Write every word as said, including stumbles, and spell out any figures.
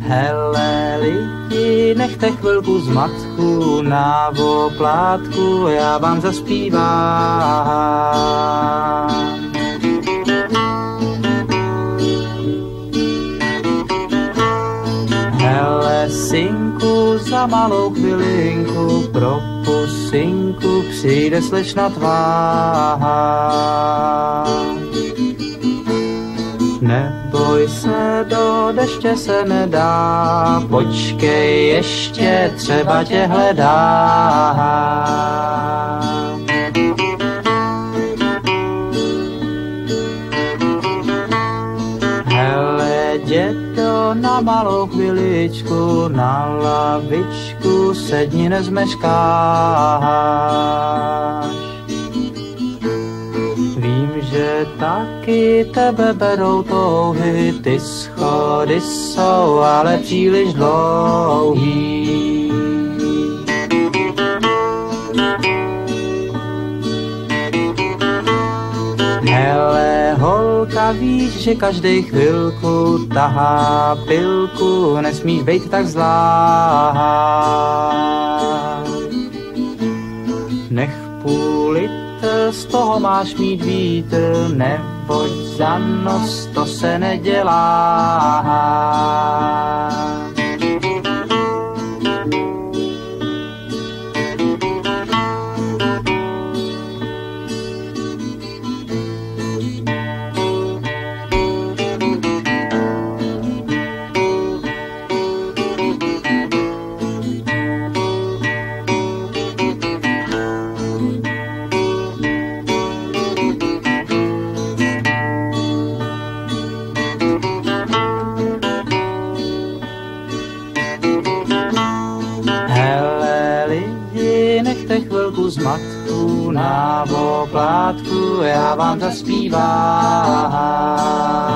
Hele lidi, nechte chvilku zmatku na oplátku, já vám zaspívám. Hele synku, za malou chvilinku pro pusinku přijde slečna tvá. Neboj se, do deště se nedá, počkej ještě, třeba tě hledá. Hele dědo, na malou chviličku, na lavičku sedni, nezmeškáš. Vím, že taky tebe berou touhy, ty schody jsou ale příliš dlouhý. Hele holka, víš, že každej chvilku tahá pilku, nesmíš bejt tak zlá. Nech půl litr, z toho máš mít vítr, neboť za nos to se nedělá. Chvilku zmatku na oplátku, já vám zaspívám.